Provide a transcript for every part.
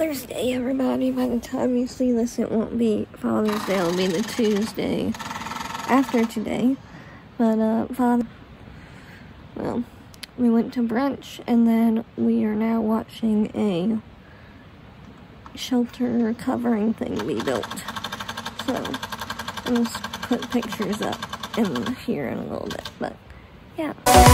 Father's Day, everybody. By the time you see this, it won't be Father's Day. It'll be the Tuesday after today. But, well, we went to brunch, and then we are now watching a shelter covering thing be built. So, I'll just put pictures up in here in a little bit, but, yeah.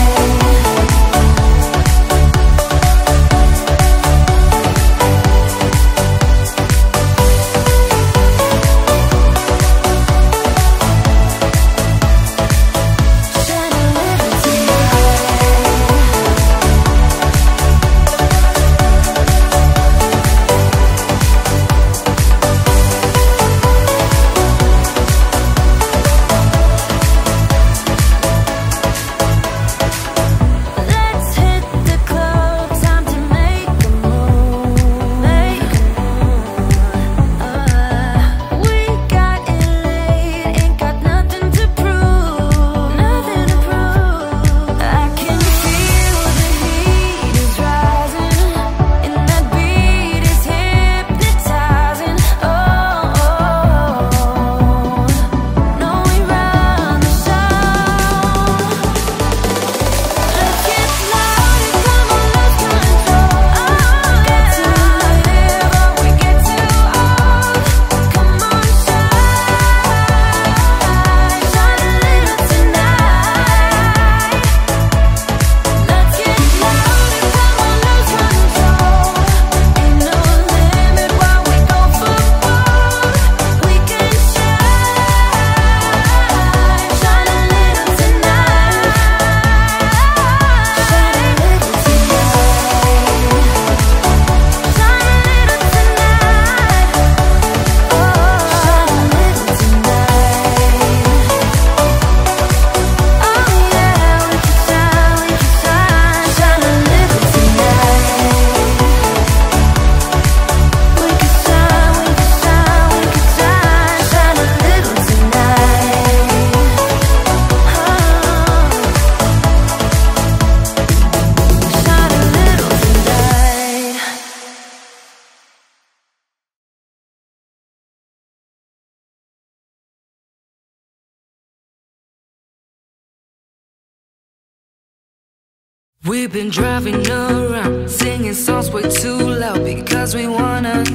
We've been driving around, singing songs way too loud because we wanna.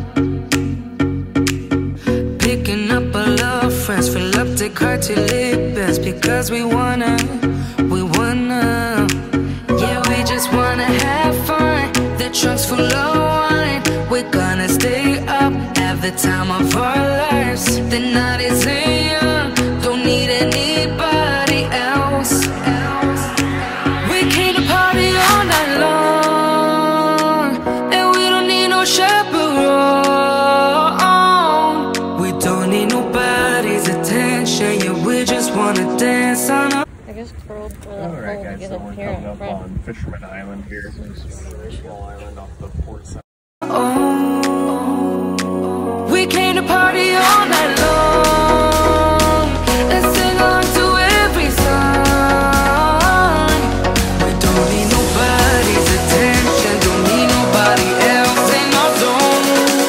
Picking up all our friends, fill up the car till it bends because we wanna. Yeah, we just wanna have fun. The trunk's full of wine. We're gonna stay up, have the time of our lives. The night is young, don't need anybody else. We came to party all night long, and we don't need no chaperone. We don't need nobody's attention, yeah, we just wanna dance on a. I just scrolled for that Alright hole to guys, get so up we're here coming in up front. on Fisherman Island here. So it's just a small island off the port side. Oh, we came to party all night long and sing along to every song. We don't need nobody's attention, don't need nobody else in our zone.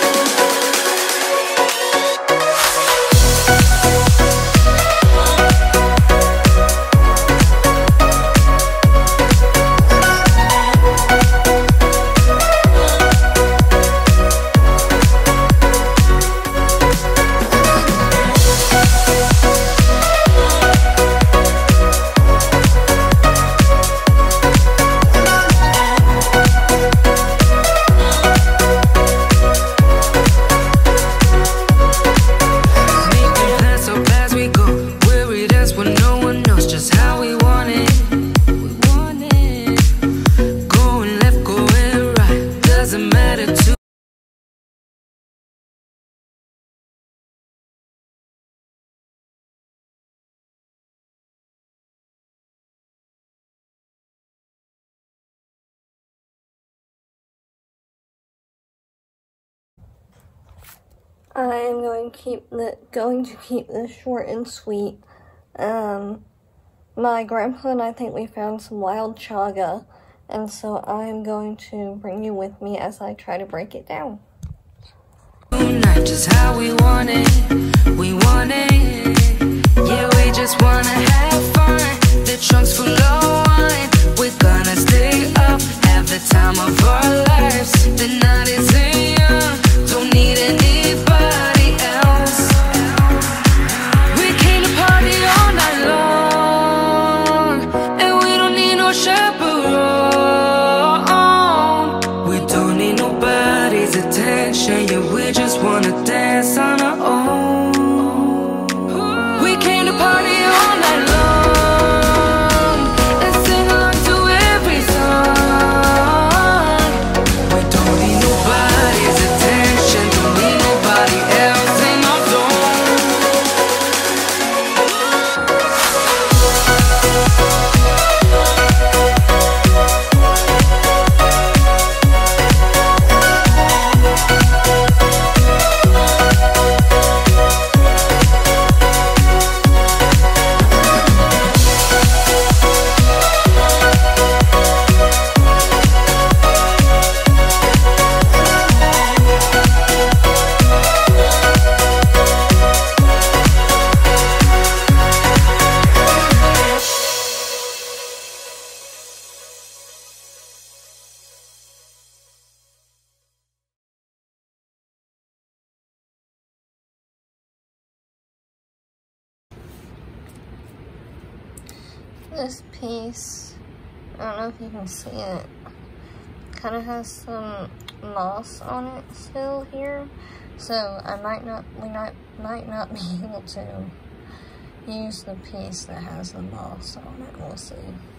I am going to keep this short and sweet. My grandpa and I think we found some wild chaga, and so I'm going to bring you with me as I try to break it down. just how we want it. We want it. Yeah, we just wanna have fun. The trunk's full of wine. We're gonna stay up, have the time of our lives. The night is young, don't need anybody else. We came to party all night long, and we don't need no chaperone. We don't need nobody's attention. Yeah, we just wanna dance on our own. We came to party all night long and sing along to every song. We don't need nobody's attention, don't need nobody else in our zone. This piece, I don't know if you can see it, kind of has some moss on it still here, so we might not be able to use the piece that has the moss on it. We'll see.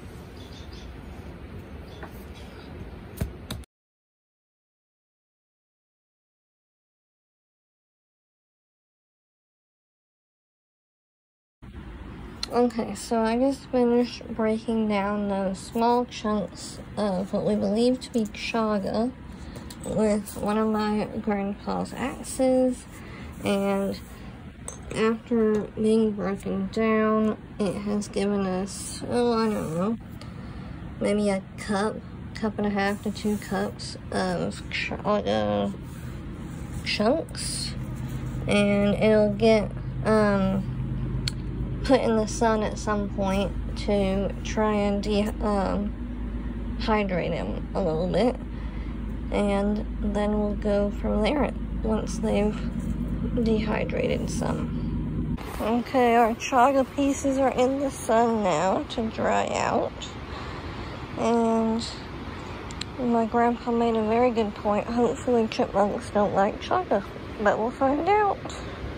Okay, so I just finished breaking down those small chunks of what we believe to be chaga with one of my grandpa's axes, and after being broken down, it has given us, oh, I don't know, maybe a cup and a half to 2 cups of chaga chunks, and it'll get put in the sun at some point to try and hydrate them a little bit, and then we'll go from there once they've dehydrated some. Okay, our chaga pieces are in the sun now to dry out, and my grandpa made a very good point. Hopefully chipmunks don't like chaga, but we'll find out.